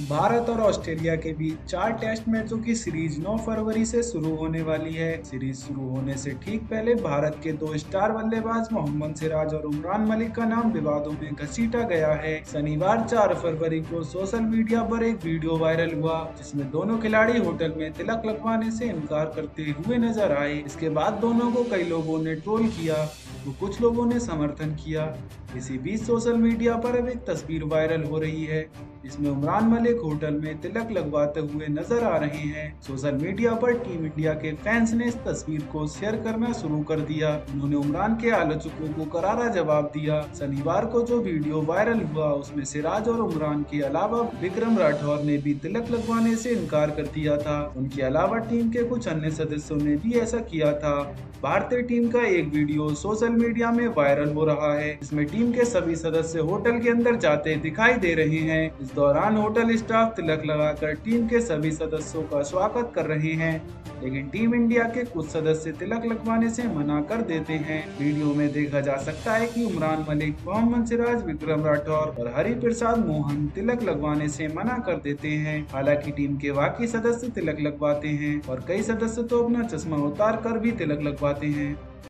भारत और ऑस्ट्रेलिया के बीच 4 टेस्ट मैचों की सीरीज 9 फरवरी से शुरू होने वाली है। सीरीज शुरू होने से ठीक पहले भारत के 2 स्टार बल्लेबाज मोहम्मद सिराज और उमरान मलिक का नाम विवादों में घसीटा गया है। शनिवार 4 फरवरी को सोशल मीडिया पर एक वीडियो वायरल हुआ जिसमें दोनों खिलाड़ी होटल में तिलक लगवाने से इनकार करते हुए नजर आए। इसके बाद दोनों को कई लोगों ने ट्रोल किया तो कुछ लोगों ने समर्थन किया। इसी बीच सोशल मीडिया पर अब एक तस्वीर वायरल हो रही है जिसमें उमरान मलिक होटल में तिलक लगवाते हुए नजर आ रहे हैं। सोशल मीडिया पर टीम इंडिया के फैंस ने इस तस्वीर को शेयर करना शुरू कर दिया। उन्होंने उमरान के आलोचकों को करारा जवाब दिया। शनिवार को जो वीडियो वायरल हुआ उसमें सिराज और उमरान के अलावा विक्रम राठौर ने भी तिलक लगवाने से इनकार कर दिया था। उनके अलावा टीम के कुछ अन्य सदस्यों ने भी ऐसा किया था। भारतीय टीम का एक वीडियो सोशल मीडिया में वायरल हो रहा है। इसमें टीम के सभी सदस्य होटल के अंदर जाते दिखाई दे रहे हैं। इस दौरान होटल स्टाफ तिलक लगाकर टीम के सभी सदस्यों का स्वागत कर रहे हैं, लेकिन टीम इंडिया के कुछ सदस्य तिलक लगवाने से मना कर देते हैं। वीडियो में देखा जा सकता है कि उमरान मलिक, मोहम्मद सिराज, विक्रम राठौर और हरिप्रसाद मोहन तिलक लगवाने से मना कर देते हैं। हालांकि टीम के बाकी सदस्य तिलक लगवाते हैं और कई सदस्य तो अपना चश्मा उतार कर भी तिलक लगवाते हैं।